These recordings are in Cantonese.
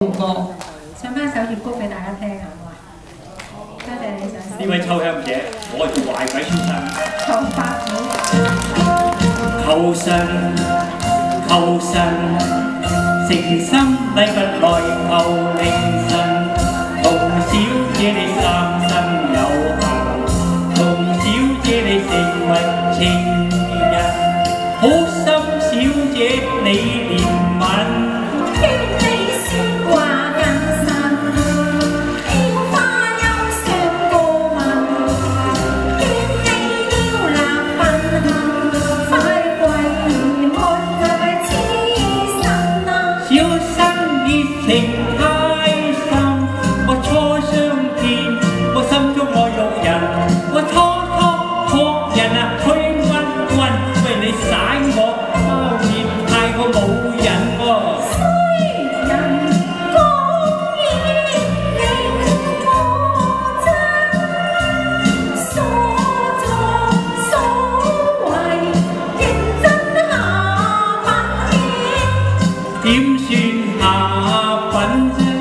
歌，唱翻首粵曲俾大家聽好唔好啊？多謝你上司。 呢位秋香姐，我係壞鬼先生。 求法會。 求神，求神，誠心禮佛來求靈神。同小姐你三生有幸，同小姐你成為情人，好心小姐你憐憫。 情太深，我初相見，我心中愛育人，我初確認啊，推溫，喂你耍我，包面太過冇癮喎。衰人講嘢令我憎，傻作所為認真下品點算下？ 反正。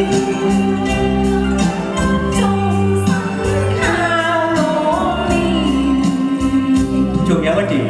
仲有一段。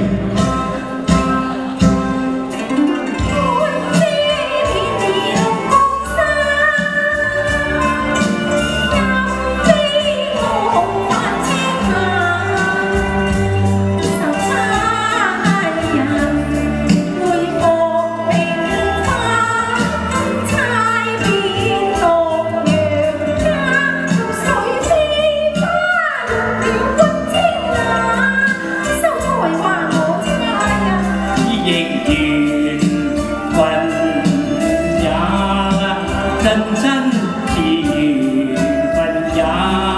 真真是緣分也，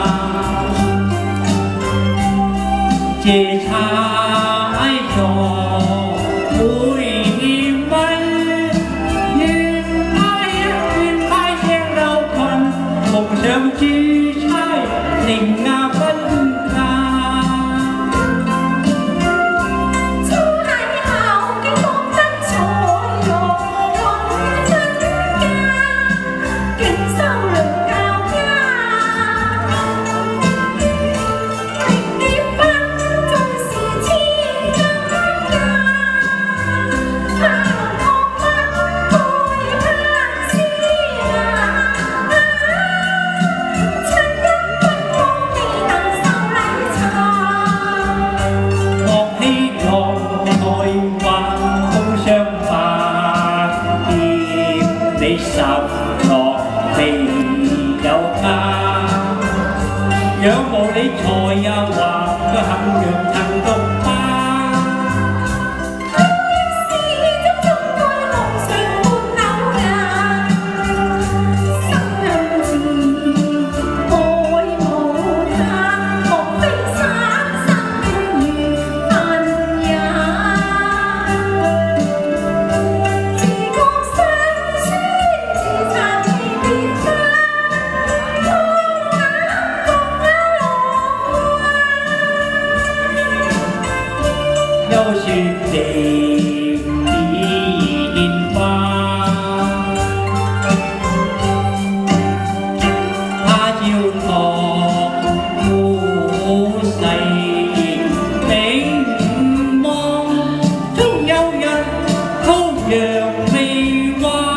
這差錯會念問，願派石榴裙，夢想珠釵寧亞分家。 你十落未有家，仰慕你才又話佢肯讓曾獨霸。 又說地變化，他朝託故世凝望，終有日羔羊未還。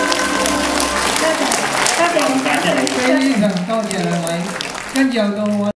非常多謝兩位，跟住又到我。